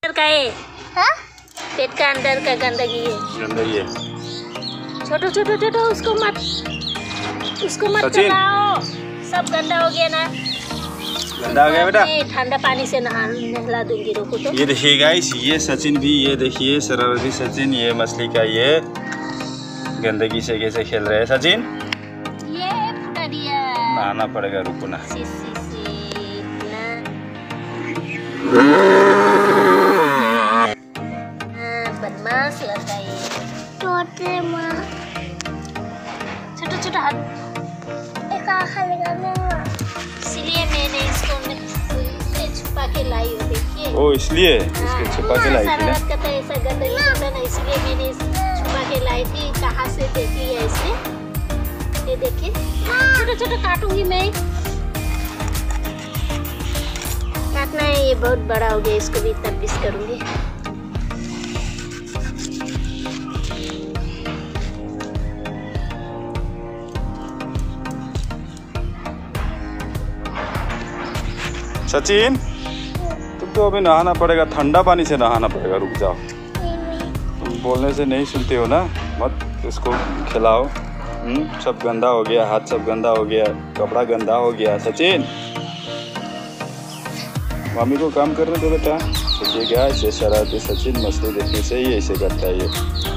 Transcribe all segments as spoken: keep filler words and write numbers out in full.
का है हाँ? पेट का अंदर का गंदगी है। गंदगी है। छोटो छोटो छोटो उसको मत उसको मत सचिन। चलाओ, सब गंदा हो गया ना। गंदा हो गया बेटा। ठंडा पानी से नहा नहला दूंगी, रुको तो। ये देखिए गाइस, ये सचिन भी, ये देखिए शरारती सचिन, ये मछली का ये गंदगी से कैसे खेल रहे हैं सचिन। ये फुटा दिया। नहाना पड़ेगा, रुको ना। सी सी सी ना। हाँ, बदमाश लड़का ये। छोटे माँ छोटा छोटा हाथ, एक आखिर लगाना। इसलिए मैंने इसको न- छुपा के लाई हो, देखिए। ओ इसलिए इसको छुपा के लाई थी ना। शरारत करता है, ऐसा गंदगी करता ना, इसलिए मैंने इस छुपा के लाई थी। कहाँ से देख लिया इसने, ये देखिए। छोटा छोटा काटूंगी मैं, काटना है। ये बहुत बड़ा हो गया, इसको भी इतना पीस करूंगी। सचिन तुम तो अभी नहाना पड़ेगा, ठंडा पानी से नहाना पड़ेगा। रुक जाओ, तुम बोलने से नहीं सुनते हो ना। मत इसको खिलाओ। हम्म सब गंदा हो गया, हाथ सब गंदा हो गया, कपड़ा गंदा हो गया। सचिन मम्मी को काम करने दो बेटा। देखिएगा ऐसे शरारती सचिन मछली देखने से ही ऐसे करता है ये।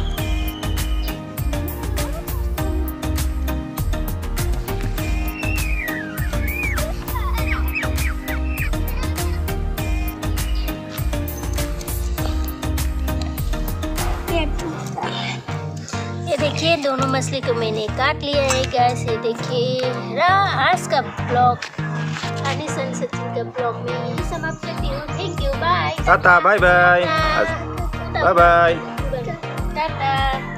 ये देखिए दोनों मछली को मैंने काट लिया है गैस। ये देखिए आज का ब्लॉग, हनी सन सचिन का ब्लॉग में यही समाप्त करती हूँ। Thank you, bye tata, bye bye, bye bye. Tata.